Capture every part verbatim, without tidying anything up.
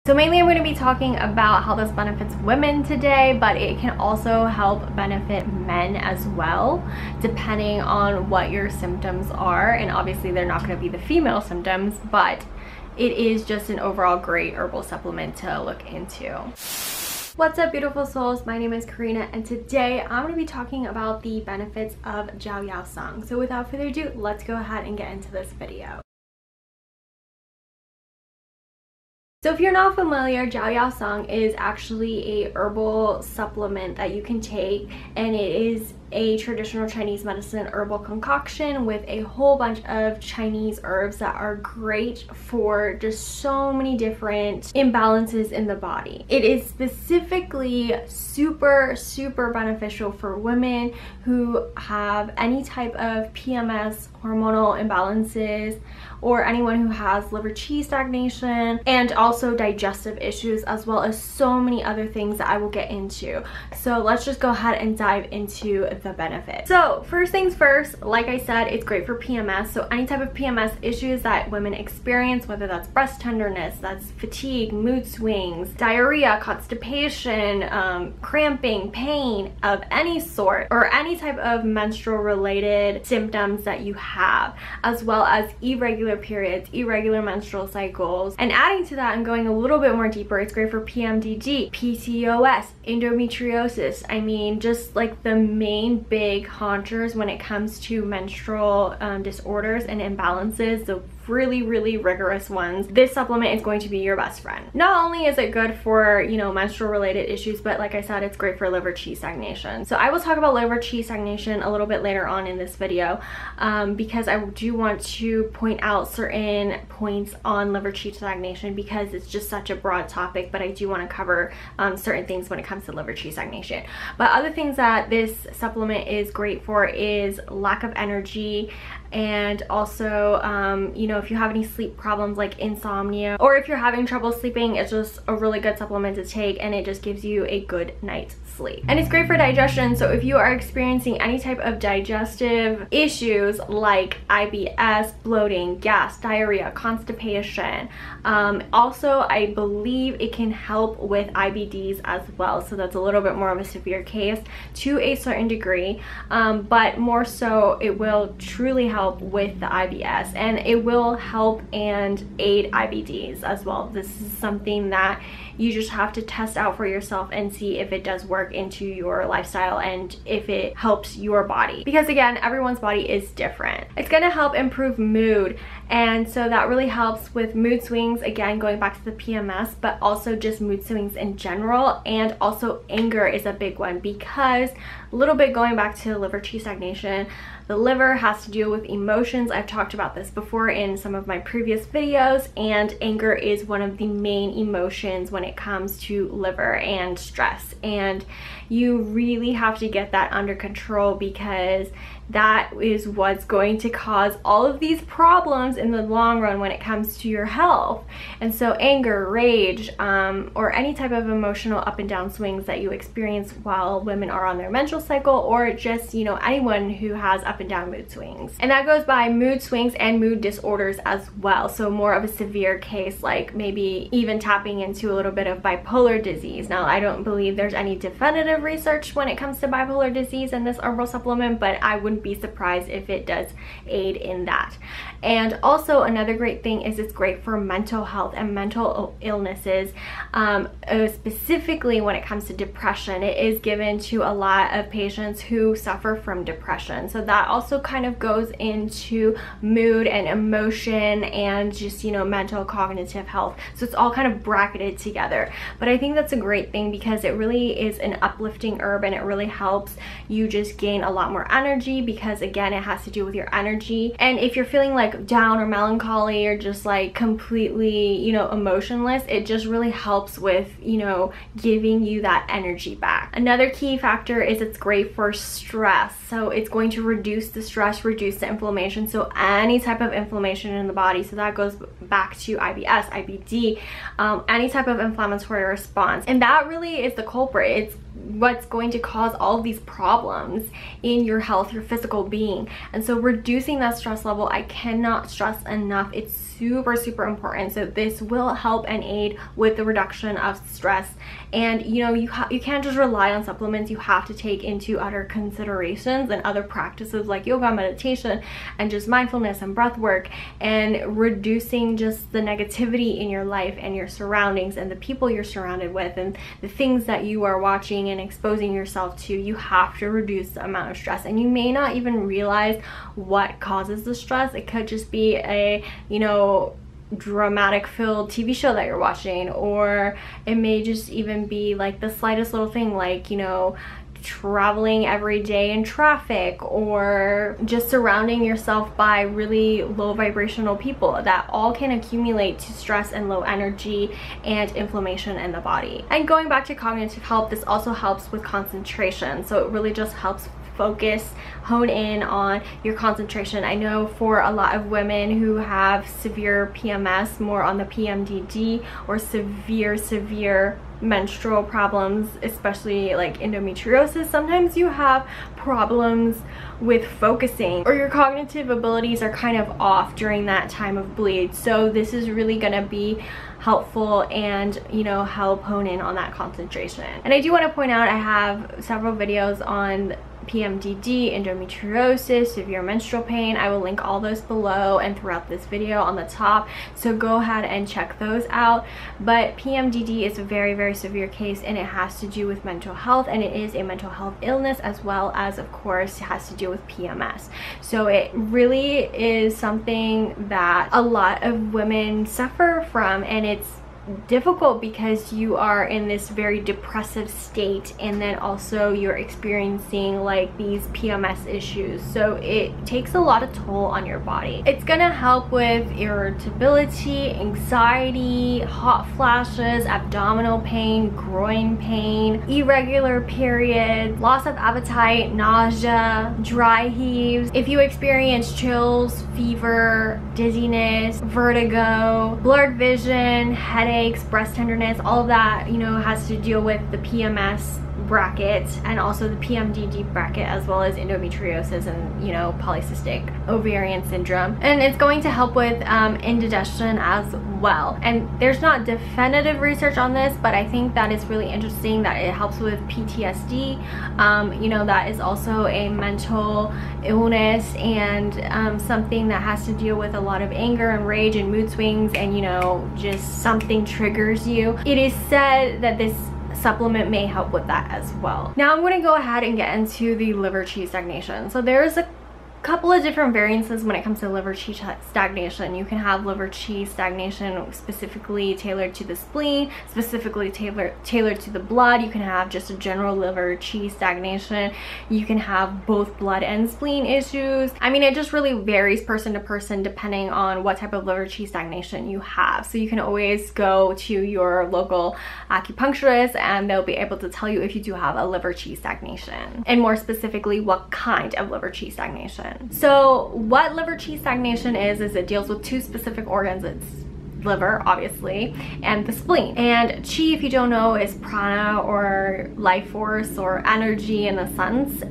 So mainly I'm going to be talking about how this benefits women today, but it can also help benefit men as well, depending on what your symptoms are. And obviously they're not going to be the female symptoms, but it is just an overall great herbal supplement to look into. What's up, beautiful souls? My name is Karina, and today I'm going to be talking about the benefits of Jiaoyao-Song. So without further ado, let's go ahead and get into this video. So if you're not familiar, Jiaoyao-Song is actually a herbal supplement that you can take, and it is a traditional Chinese medicine herbal concoction with a whole bunch of Chinese herbs that are great for just so many different imbalances in the body. It is specifically super, super beneficial for women who have any type of P M S, hormonal imbalances, or anyone who has liver qi stagnation, and also digestive issues, as well as so many other things that I will get into. So let's just go ahead and dive into the benefits. So first things first, like I said, it's great for P M S. So any type of P M S issues that women experience, whether that's breast tenderness, that's fatigue, mood swings, diarrhea, constipation, um, cramping, pain of any sort, or any type of menstrual related symptoms that you have, as well as irregular periods, irregular menstrual cycles. And adding to that and going a little bit more deeper, it's great for P M D D, P C O S, endometriosis. I mean, just like the main big haunters when it comes to menstrual um, disorders and imbalances, the really, really rigorous ones. This supplement is going to be your best friend. Not only is it good for, you know, menstrual related issues, but like I said, it's great for liver qi stagnation. So I will talk about liver qi stagnation a little bit later on in this video, um, because I do want to point out certain points on liver qi stagnation because it's just such a broad topic, but I do want to cover um, certain things when it comes to liver qi stagnation. But other things that this supplement is great for is lack of energy, and also um, you know, if you have any sleep problems like insomnia, or if you're having trouble sleeping, it's just a really good supplement to take, and it just gives you a good night's sleep. And it's great for digestion, so if you are experiencing any type of digestive issues like I B S, bloating, gas, diarrhea, constipation, um, also I believe it can help with I B Ds as well, so that's a little bit more of a severe case to a certain degree, um, but more so it will truly help help with the I B S, and it will help and aid I B Ds as well. This is something that you just have to test out for yourself and see if it does work into your lifestyle and if it helps your body, because again, everyone's body is different. It's going to help improve mood, and so that really helps with mood swings, again going back to the P M S, but also just mood swings in general. And also anger is a big one, because a little bit going back to liver qi stagnation, the liver has to deal with emotions. I've talked about this before in some of my previous videos, and anger is one of the main emotions when it comes to liver and stress, and you really have to get that under control, because that is what's going to cause all of these problems in the long run when it comes to your health. And so anger, rage, um, or any type of emotional up and down swings that you experience while women are on their menstrual cycle, or just, you know, anyone who has up and down mood swings. And that goes by mood swings and mood disorders as well. So more of a severe case, like maybe even tapping into a little bit of bipolar disease. Now, I don't believe there's any definitive research when it comes to bipolar disease in this herbal supplement, but I wouldn't be surprised if it does aid in that. And also another great thing is it's great for mental health and mental illnesses, um, uh, specifically when it comes to depression. It is given to a lot of patients who suffer from depression, so that also kind of goes into mood and emotion and just, you know, mental cognitive health. So it's all kind of bracketed together, but I think that's a great thing because it really is an uplifting herb, and it really helps you just gain a lot more energy, because again, it has to do with your energy. And if you're feeling like down or melancholy or just like completely, you know, emotionless, it just really helps with, you know, giving you that energy back. Another key factor is it's great for stress, so it's going to reduce reduce the stress, reduce the inflammation. So any type of inflammation in the body, so that goes back to I B S, I B D, um, any type of inflammatory response. And that really is the culprit. It's what's going to cause all of these problems in your health, your physical being. And so reducing that stress level, I cannot stress enough. It's super, super important. So this will help and aid with the reduction of stress. And you know, you, ha you can't just rely on supplements. You have to take into other considerations and other practices like yoga, meditation, and just mindfulness and breath work, and reducing just the negativity in your life and your surroundings and the people you're surrounded with and the things that you are watching and exposing yourself to. You have to reduce the amount of stress, and you may not even realize what causes the stress. It could just be a, you know, dramatic filled T V show that you're watching, or it may just even be like the slightest little thing, like, you know, traveling every day in traffic, or just surrounding yourself by really low vibrational people. That all can accumulate to stress and low energy and inflammation in the body. And going back to cognitive health, this also helps with concentration. So it really just helps focus, hone in on your concentration. I know for a lot of women who have severe P M S, more on the P M D D, or severe, severe menstrual problems, especially like endometriosis, sometimes you have problems with focusing, or your cognitive abilities are kind of off during that time of bleed. So this is really gonna be helpful and, you know, help hone in on that concentration. And I do want to point out I have several videos on P M D D, endometriosis, severe menstrual pain. I will link all those below and throughout this video on the top, so go ahead and check those out. But P M D D is a very, very severe case, and it has to do with mental health, and it is a mental health illness, as well as, of course, it has to do with P M S. So it really is something that a lot of women suffer from, and it's difficult because you are in this very depressive state, and then also you're experiencing like these P M S issues. So it takes a lot of toll on your body. It's gonna help with irritability, anxiety, hot flashes, abdominal pain, groin pain, irregular periods, loss of appetite, nausea, dry heaves. If you experience chills, fever, dizziness, vertigo, blurred vision, headache, breast tenderness, all of that, you know, has to deal with the P M S bracket and also the P M D D bracket, as well as endometriosis and, you know, polycystic ovarian syndrome. And it's going to help with um, indigestion as well. And there's not definitive research on this, but I think that it's really interesting that it helps with P T S D. Um, you know, that is also a mental illness, and um, something that has to deal with a lot of anger and rage and mood swings, and, you know, just something triggers you. It is said that this supplement may help with that as well. Now I'm going to go ahead and get into the liver qi stagnation. So there's a couple of different variances when it comes to liver qi stagnation. You can have liver qi stagnation specifically tailored to the spleen, specifically tailored tailored to the blood. You can have just a general liver qi stagnation. You can have both blood and spleen issues. I mean, it just really varies person to person depending on what type of liver qi stagnation you have. So you can always go to your local acupuncturist, and they'll be able to tell you if you do have a liver qi stagnation, and more specifically what kind of liver qi stagnation. So what liver qi stagnation is, is it deals with two specific organs. It's liver, obviously, and the spleen. And qi, if you don't know, is prana, or life force, or energy in a sense.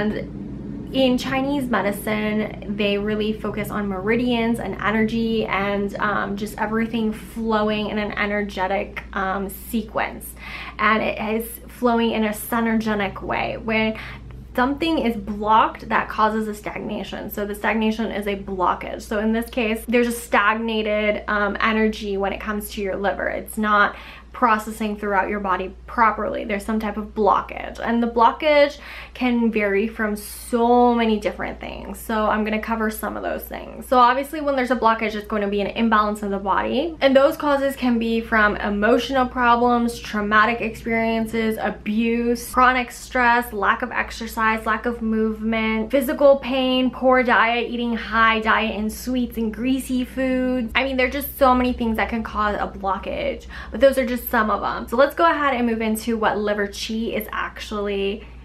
And in Chinese medicine, they really focus on meridians and energy, and um, just everything flowing in an energetic um, sequence. And it is flowing in a synergenic way, where something is blocked that causes a stagnation. So the stagnation is a blockage. So in this case, there's a stagnated um, energy when it comes to your liver. It's not processing throughout your body properly. There's some type of blockage, and the blockage can vary from so many different things. So I'm going to cover some of those things. So obviously when there's a blockage, it's going to be an imbalance in the body, and those causes can be from emotional problems, traumatic experiences, abuse, chronic stress, lack of exercise, lack of movement, physical pain, poor diet, eating high diet in sweets and greasy foods. I mean, there's just so many things that can cause a blockage, but those are just some of them. So let's go ahead and move into what liver qi is actually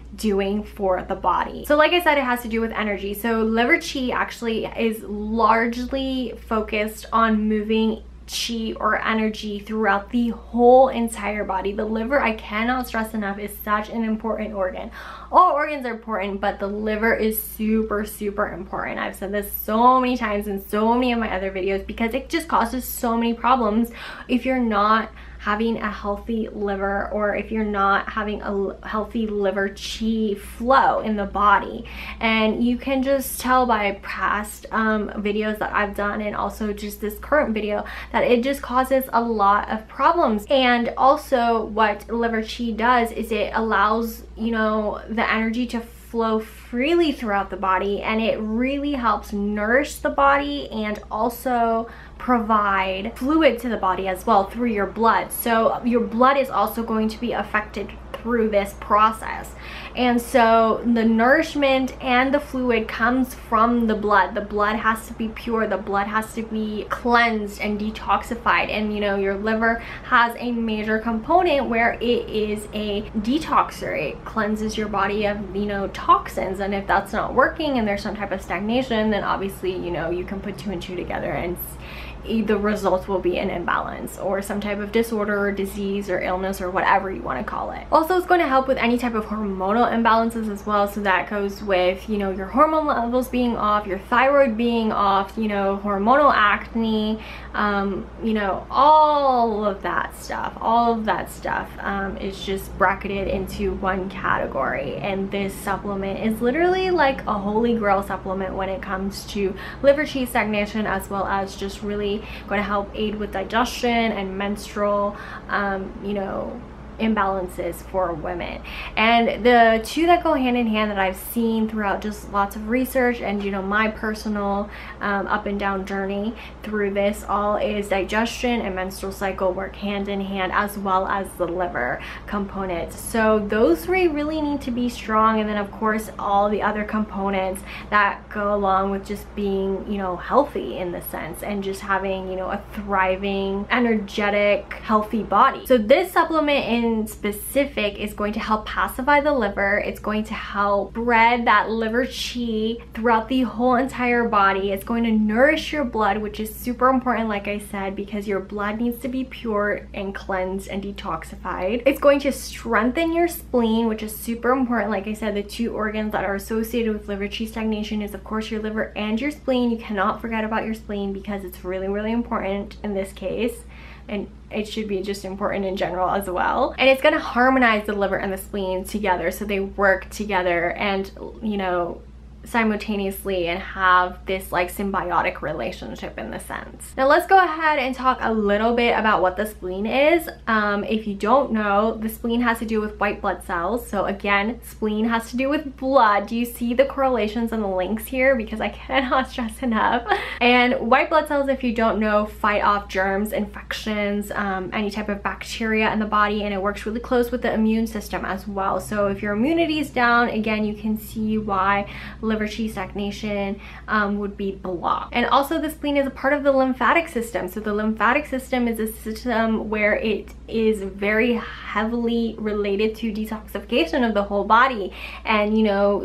doing for the body. So like I said, it has to do with energy. So liver chi actually is largely focused on moving chi or energy throughout the whole entire body. The liver, I cannot stress enough, is such an important organ. All organs are important, but the liver is super, super important. I've said this so many times in so many of my other videos because it just causes so many problems if you're not having a healthy liver, or if you're not having a healthy liver chi flow in the body. And you can just tell by past um, videos that I've done, and also just this current video, that it just causes a lot of problems. And also what liver chi does is it allows, you know, the energy to flow freely throughout the body, and it really helps nourish the body and also provide fluid to the body as well through your blood. So your blood is also going to be affected through this process. And so the nourishment and the fluid comes from the blood. The blood has to be pure. The blood has to be cleansed and detoxified. And you know, your liver has a major component where it is a detoxer. It cleanses your body of, you know, toxins. And if that's not working and there's some type of stagnation, then obviously, you know, you can put two and two together and the result will be an imbalance or some type of disorder or disease or illness or whatever you want to call it. Also, it's going to help with any type of hormonal imbalances as well. So that goes with, you know, your hormone levels being off, your thyroid being off, you know, hormonal acne, um, you know, all of that stuff. All of that stuff um, is just bracketed into one category. And this supplement is literally like a holy grail supplement when it comes to liver chi stagnation, as well as just really going to help aid with digestion and menstrual, um, you know, imbalances for women. And the two that go hand in hand that I've seen throughout just lots of research and, you know, my personal um, up and down journey through this all is digestion and menstrual cycle work hand in hand, as well as the liver component. So those three really need to be strong. And then of course all the other components that go along with just being, you know, healthy in the sense, and just having, you know, a thriving, energetic, healthy body. So this supplement in specific is going to help pacify the liver. It's going to help spread that liver chi throughout the whole entire body. It's going to nourish your blood, which is super important, like I said, because your blood needs to be pure and cleansed and detoxified. It's going to strengthen your spleen, which is super important. Like I said, the two organs that are associated with liver chi stagnation is of course your liver and your spleen. You cannot forget about your spleen because it's really, really important in this case. And it should be just important in general as well. And it's going to harmonize the liver and the spleen together, so they work together and, you know, simultaneously and have this like symbiotic relationship in the sense. Now let's go ahead and talk a little bit about what the spleen is. Um, if you don't know, the spleen has to do with white blood cells. So again, spleen has to do with blood. Do you see the correlations and the links here? Because I cannot stress enough. And white blood cells, if you don't know, fight off germs, infections, um, any type of bacteria in the body, and it works really close with the immune system as well. So if your immunity is down, again, you can see why liver chi stagnation um, would be blocked. And also the spleen is a part of the lymphatic system. So the lymphatic system is a system where it is very heavily related to detoxification of the whole body, and, you know,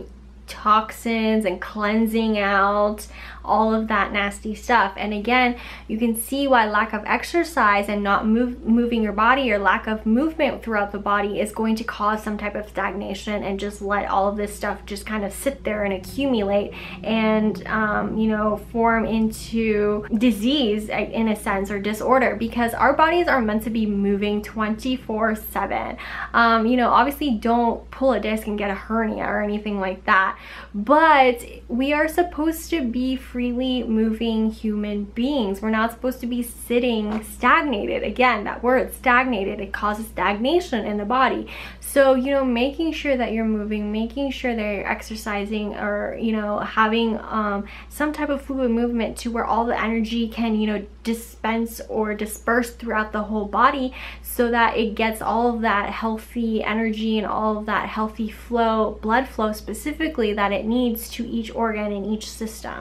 toxins and cleansing out all of that nasty stuff. And again, you can see why lack of exercise and not move, moving your body, or lack of movement throughout the body, is going to cause some type of stagnation and just let all of this stuff just kind of sit there and accumulate and um, you know, form into disease in a sense, or disorder, because our bodies are meant to be moving twenty-four seven. Um, you know, obviously don't pull a disc and get a hernia or anything like that, but we are supposed to be freely moving human beings. We're not supposed to be sitting stagnated. Again, that word stagnated, it causes stagnation in the body. So, you know, making sure that you're moving, making sure that you're exercising, or, you know, having um, some type of fluid movement to where all the energy can, you know, dispense or disperse throughout the whole body, so that it gets all of that healthy energy and all of that healthy flow, blood flow specifically, that it needs to each organ and each system. So hopefully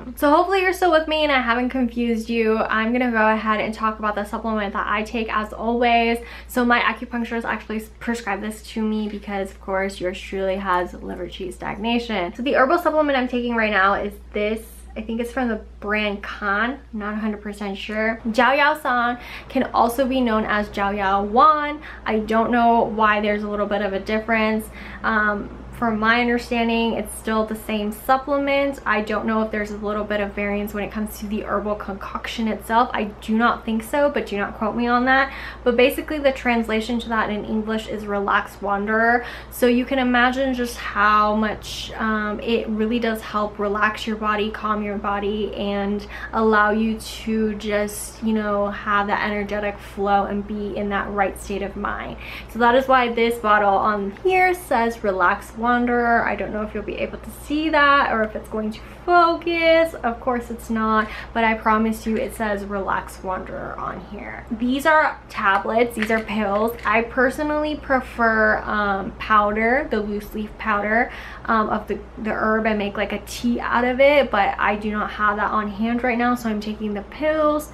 hopefully you're still with me and I haven't confused you. I'm gonna go ahead and talk about the supplement that I take as always. So my acupuncturist actually prescribed this to me because of course yours truly has liver qi stagnation. So the herbal supplement I'm taking right now is this. I think it's from the brand Kan, I'm not one hundred percent sure. Jiao Yao San can also be known as Jiao Yao Wan. I don't know why there's a little bit of a difference. Um, From my understanding, it's still the same supplement. I don't know if there's a little bit of variance when it comes to the herbal concoction itself. I do not think so, but do not quote me on that. But basically the translation to that in English is Relax Wanderer. So you can imagine just how much um, it really does help relax your body, calm your body, and allow you to just, you know, have that energetic flow and be in that right state of mind. So that is why this bottle on here says Relax Wanderer. Wanderer. I don't know if you'll be able to see that or if it's going to focus. Of course it's not, but I promise you it says Relax Wanderer on here. These are tablets, these are pills. I personally prefer um, powder, the loose leaf powder um, of the, the herb, and make like a tea out of it, but I do not have that on hand right now, so I'm taking the pills.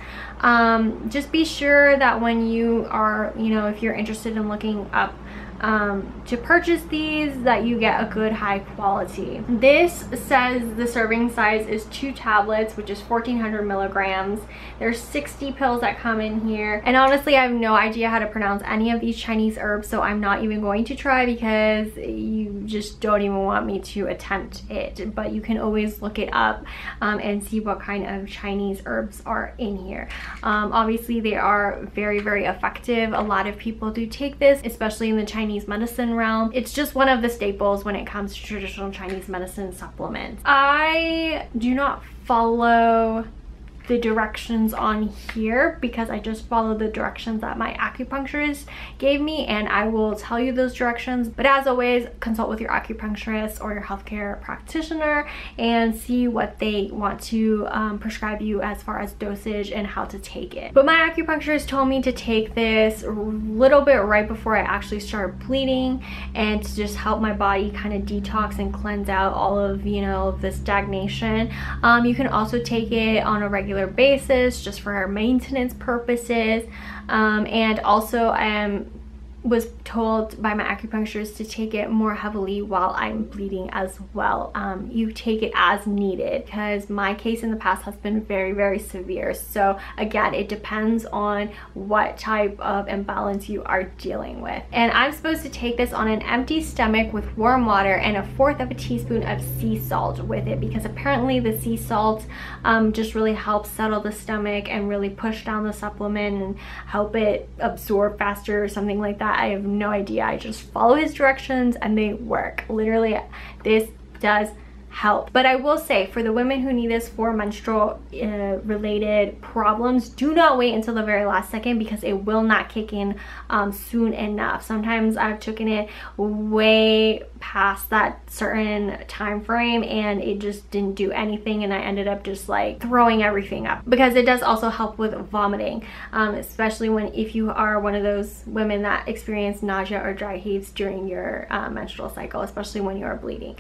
Um, just be sure that when you are, you know, if you're interested in looking up Um, to purchase these, that you get a good high quality. This says the serving size is two tablets, which is fourteen hundred milligrams. There's sixty pills that come in here, and honestly I have no idea how to pronounce any of these Chinese herbs, so I'm not even going to try because you just don't even want me to attempt it. But you can always look it up um, and see what kind of Chinese herbs are in here. Um, obviously they are very very effective. A lot of people do take this, especially in the Chinese medicine realm. It's just one of the staples when it comes to traditional Chinese medicine supplements. I do not follow the directions on here because I just follow the directions that my acupuncturist gave me, and I will tell you those directions. But as always, consult with your acupuncturist or your healthcare practitioner and see what they want to um, prescribe you as far as dosage and how to take it. But my acupuncturist told me to take this a little bit right before I actually started bleeding, and to just help my body kind of detox and cleanse out all of, you know, the stagnation. Um, you can also take it on a regular basis just for maintenance purposes, um, and also I am was told by my acupuncturist to take it more heavily while I'm bleeding as well. Um, you take it as needed because my case in the past has been very very severe. So again, it depends on what type of imbalance you are dealing with. And I'm supposed to take this on an empty stomach with warm water and a fourth of a teaspoon of sea salt with it, because apparently the sea salt um, just really helps settle the stomach and really push down the supplement and help it absorb faster or something like that. I have no idea. I just follow his directions and they work. Literally, this does help. But I will say, for the women who need this for menstrual uh, related problems, do not wait until the very last second because it will not kick in um, soon enough. Sometimes I've taken it way past that certain time frame and it just didn't do anything, and I ended up just like throwing everything up, because it does also help with vomiting, um, especially when if you are one of those women that experience nausea or dry heaves during your uh, menstrual cycle, especially when you are bleeding.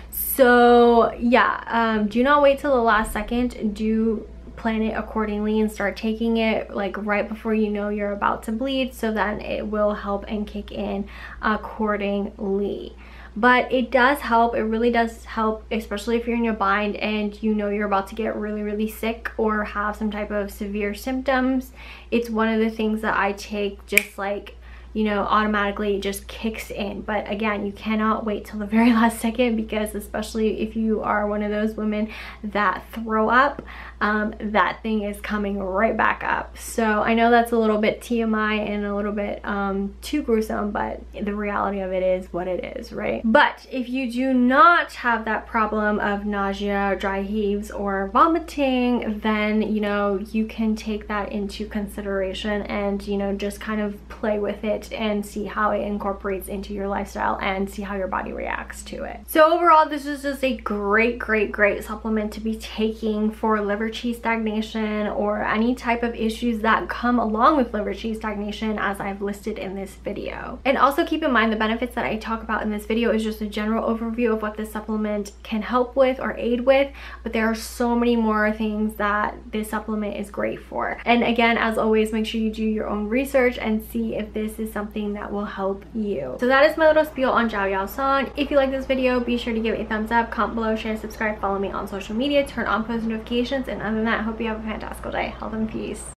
So yeah, um, do not wait till the last second. Do plan it accordingly and start taking it like right before you know you're about to bleed, so then it will help and kick in accordingly. But it does help. It really does help, especially if you're in a bind and you know you're about to get really really sick or have some type of severe symptoms. It's one of the things that I take just like, you know, automatically just kicks in. But again, you cannot wait till the very last second, because especially if you are one of those women that throw up, um, that thing is coming right back up. So I know that's a little bit T M I and a little bit um, too gruesome, but the reality of it is what it is, right? But if you do not have that problem of nausea, dry heaves, or vomiting, then, you know, you can take that into consideration and, you know, just kind of play with it it and see how it incorporates into your lifestyle and see how your body reacts to it. So overall, this is just a great, great, great supplement to be taking for liver qi stagnation or any type of issues that come along with liver qi stagnation, as I've listed in this video. And also keep in mind the benefits that I talk about in this video is just a general overview of what this supplement can help with or aid with, but there are so many more things that this supplement is great for. And again, as always, make sure you do your own research and see if this is something that will help you. So that is my little spiel on Zhao Yao Song. If you like this video, be sure to give it a thumbs up, comment below, share, subscribe, follow me on social media, turn on post notifications, and other than that, I hope you have a fantastic day. Health and peace.